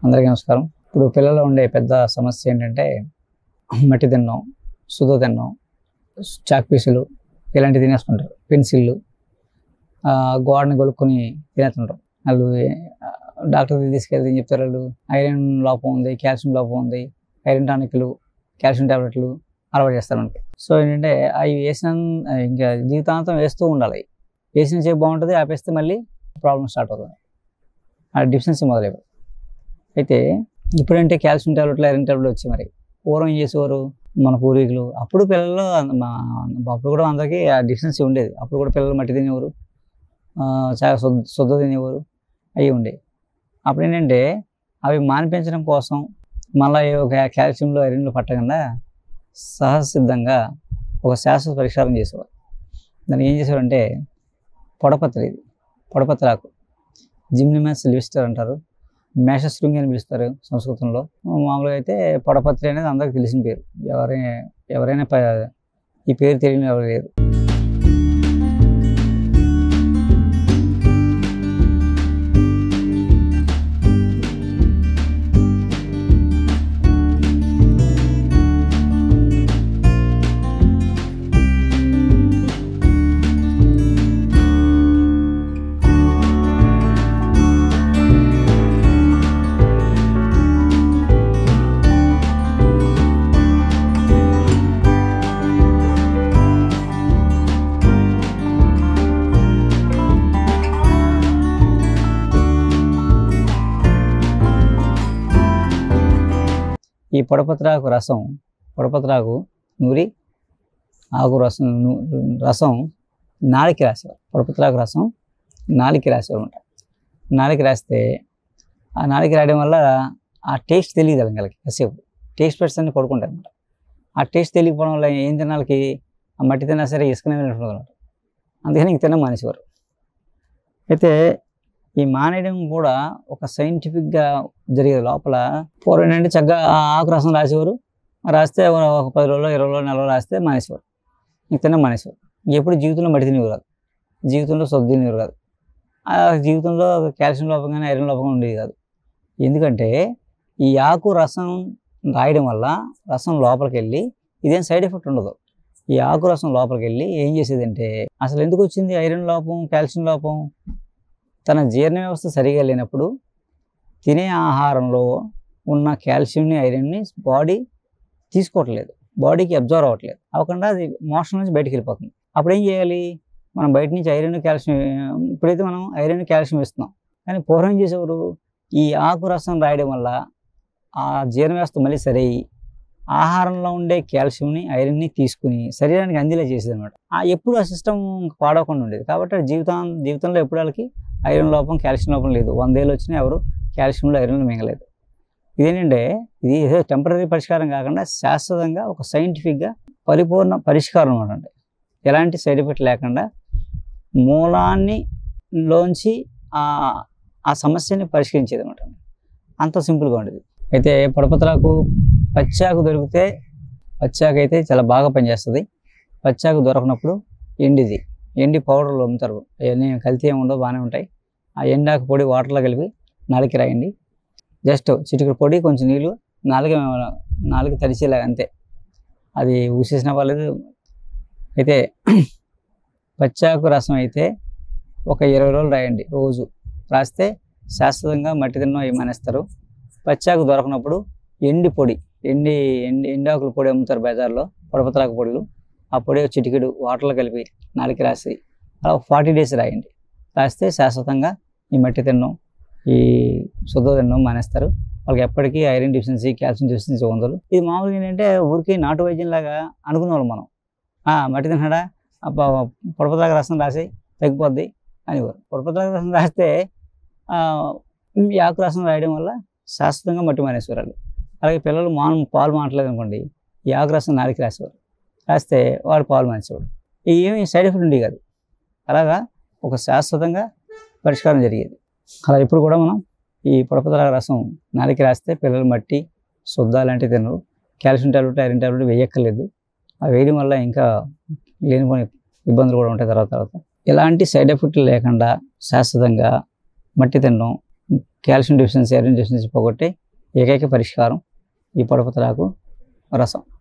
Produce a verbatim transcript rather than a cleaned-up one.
అందరికీ నమస్కారం. ఇప్పుడు పిల్లల్లో ఉండే పెద్ద సమస్య ఏంటంటే మట్టి తినడం, సుధ తినడం, చాక్ పీసులు ఇలాంటివి తినేస్తుంటారు. పెన్సిళ్ళు గోడని కొనుక్కొని తినేస్తుంటారు. వాళ్ళు డాక్టర్ తీసుకెళ్తే ఏం చెప్తారు, వాళ్ళు ఐరన్ లోపం ఉంది, కాల్షియం లోపం ఉంది, ఐరన్ టానిక్లు, కాల్షియం టాబ్లెట్లు అలవాటు చేస్తారు మనకి. సో ఏంటంటే అవి వేసిన ఇంకా జీవితాంతం వేస్తూ ఉండాలి. వేసిన సేపు బాగుంటుంది, ఆపేస్తే మళ్ళీ ప్రాబ్లం స్టార్ట్ అవుతుంది, ఆ డిఫిషియన్సీ మొదలైపోతుంది. అయితే ఇప్పుడంటే కాల్షియం టాబ్లెట్లు, ఐరన్ టాబ్లెట్లు వచ్చి మరి పూర్వం ఏం చేసేవారు మన పూర్వీకులు? అప్పుడు పిల్లలు మా అప్పుడు కూడా అందరికీ ఆ డిఫిషియన్సీ ఉండేది. అప్పుడు కూడా పిల్లలు మట్టి తినేవారు, చాలా శుద్ధ శుద్ధ తినేవారు, అవి ఉండేవి. అప్పుడు ఏంటంటే అవి మానిపించడం కోసం మళ్ళీ కాల్షియంలో ఐరన్లు పట్టకుండా సహజసిద్ధంగా ఒక శాశ్వత పరిష్కారం చేసేవారు. దాన్ని ఏం చేసేవారంటే పొడపత్రి, ఇది పొడపత్రాకు, జిమ్నిమస్ సిల్విస్టర్ అంటారు, మేషశృంగి అని పిలుస్తారు సంస్కృతంలో. మామూలుగా అయితే పొడపత్రి అనేది అందరికీ తెలిసిన పేరు. ఎవరైనా ఎవరైనా ఈ పేరు తెలియని ఎవరు లేరు. ఈ పొడపత్రాకు రసం, పొడపత్రాకు నూరి ఆకు రసం రసం నాలికి రాసేవారు. పొడపత్రాకు రసం నాలికి రాసేవారు అనమాట. నాలికి రాస్తే ఆ నాలికి రాయడం వల్ల ఆ టేస్ట్ తెలియదు వాళ్ళకి. కాసేపు టేస్ట్ బడ్స్ అన్ని పడుకుంటాయి అనమాట. ఆ టేస్ట్ తెలియకపోవడం వల్ల ఏం తినాలకి, ఆ మట్టి తిన్నా సరే ఇసుకనే తినట్లేదు అనమాట. అందుకని ఇంక తిన మానేసేవారు. అయితే ఈ మానేయడం కూడా ఒక సైంటిఫిక్గా జరిగేది. లోపల పూర్వం ఏంటంటే చక్కగా ఆ ఆకు రసం రాసేవారు, రాస్తే ఒక పది రోజులు ఇరవై రోజులు నెలలో రాస్తే మానేసేవారు, ఇంక తిన్న మానేసేవారు. ఎప్పుడు జీవితంలో మట్టి తినేవారు కాదు, జీవితంలో సొద్దు తినేవారు కాదు, ఆ జీవితంలో కాల్షియం లోపం కానీ ఐరన్ లోపం ఉండేది కాదు. ఎందుకంటే ఈ ఆకు రసం రాయడం వల్ల రసం లోపలికి వెళ్ళి ఇదేం సైడ్ ఎఫెక్ట్ ఉండదు. ఈ ఆకు రసం లోపలికి వెళ్ళి ఏం చేసేదంటే, అసలు ఎందుకు వచ్చింది ఐరన్ లోపం, కాల్షియం లోపం? తన జీర్ణ వ్యవస్థ సరిగా లేనప్పుడు తినే ఆహారంలో ఉన్న కాల్షియంని, ఐరన్ని బాడీ తీసుకోవట్లేదు, బాడీకి అబ్జర్వ్ అవ్వట్లేదు, అవ్వకుండా అది మోషన్ నుంచి బయటకు వెళ్ళిపోతుంది. అప్పుడు ఏం చేయాలి? మనం బయట నుంచి ఐరన్ కాల్షియం, ఇప్పుడైతే మనం ఐరన్ కాల్షియం ఇస్తున్నాం, కానీ పూర్వం చేసేవారు ఈ ఆకు రసం రాయడం వల్ల ఆ జీర్ణ వ్యవస్థ మళ్ళీ సరి ఆహారంలో ఉండే కాల్షియంని, ఐరన్ని తీసుకుని శరీరానికి అందేలా చేసేది అనమాట. ఎప్పుడు ఆ సిస్టమ్ పాడవకుండా ఉండేది. కాబట్టి జీవితం జీవితంలో ఎప్పుడు వాళ్ళకి ఐరన్ లోపం, కాల్షియం లోపం లేదు. వందేళ్ళు వచ్చినా ఎవరు కాల్షియంలో ఐరన్లు మింగలేదు. ఇదేంటంటే ఇది ఏదో టెంపరీ పరిష్కారం కాకుండా శాశ్వతంగా ఒక సైంటిఫిక్గా పరిపూర్ణ పరిష్కారం అనమాట. ఎలాంటి సైడ్ ఎఫెక్ట్ లేకుండా మూలాన్ని లోంచి ఆ సమస్యని పరిష్కరించేది అనమాట. అంత సింపుల్గా ఉండేది. అయితే పొడపత్రాకు పచ్చాకు దొరికితే, పచ్చాకు అయితే చాలా బాగా పనిచేస్తుంది. పచ్చాకు దొరకనప్పుడు ఎండిది, ఎండి పౌడర్లు అమ్ముతారు, అవన్నీ కల్తీ ఏమి ఉండవు, బాగానే ఉంటాయి. ఆ ఎండాకు పొడి వాటర్లో కలిపి నాలుగు రాయండి. జస్ట్ చిటికెడు పొడి, కొంచెం నీళ్ళు, నాలుగు నాలుగు తడిచేలాగా అంతే, అది ఊసేసిన వాళ్ళది. అయితే పచ్చాకు రసం అయితే ఒక ఇరవై రోజులు రాయండి. రోజు రాస్తే శాశ్వతంగా మట్టి తిన్నో ఏమనేస్తారు. పచ్చాకు దొరకనప్పుడు ఎండి పొడి, ఎండి ఎండి ఎండాకుల పొడి అమ్ముతారు బజార్లో, పొడపత్రాకు పొడులు. ఆ పొడి చిటికెడు వాటర్లో కలిపి నాలుగు రాసి అలా ఫార్టీ డేస్ రాయండి. రాస్తే శాశ్వతంగా ఈ మట్టి తినడం, ఈ శుద్ధ తినడం మానేస్తారు. వాళ్ళకి ఎప్పటికీ ఐరన్ డిఫిషియన్సీ, కాల్షియం డిఫిషియన్సీ ఉండదు. ఇది మామూలుగా ఏంటంటే ఊరికి నాటు వైద్యంలాగా అనుకునేవాళ్ళం మనం. మట్టి తిన్నాడా, పొడపత్రాకు రసం రాసి తగ్గిపోద్ది అనేవారు. పొడపత్రాకు రసం రాస్తే ఈ ఆకు రసం రాయడం వల్ల శాశ్వతంగా మట్టి మానేసేవారు. అలాగే పిల్లలు మాను పాలు మానట్లేదు అనుకోండి, ఈ ఆకు రసం నాలుగు రాసేవారు, రాస్తే వాడు పాలు మానేసేవాడు. ఏమి సైడ్ ఎఫెక్ట్ ఉండేవి కాదు. అలాగా ఒక శాశ్వతంగా పరిష్కారం జరిగేది. అలా ఇప్పుడు కూడా మనం ఈ పొడపత్రాకు రసం నాలుగు రాస్తే పిల్లలు మట్టి, శుద్ధ లాంటివి తినరు. కాల్షియం టాబ్లెట్, ఐరన్ టాబ్లెట్ వేయక్కర్లేదు. అవి వేయడం వల్ల ఇంకా లేనిపోని ఇబ్బందులు కూడా ఉంటాయి తర్వాత తర్వాత. ఎలాంటి సైడ్ ఎఫెక్ట్లు లేకుండా శాశ్వతంగా మట్టి తినడం, కాల్షియం డెఫిషియన్సీ, ఐరన్ డెఫిషియన్సీ పోగొట్టే ఏకైక పరిష్కారం ఈ పడపతరాకు రసం.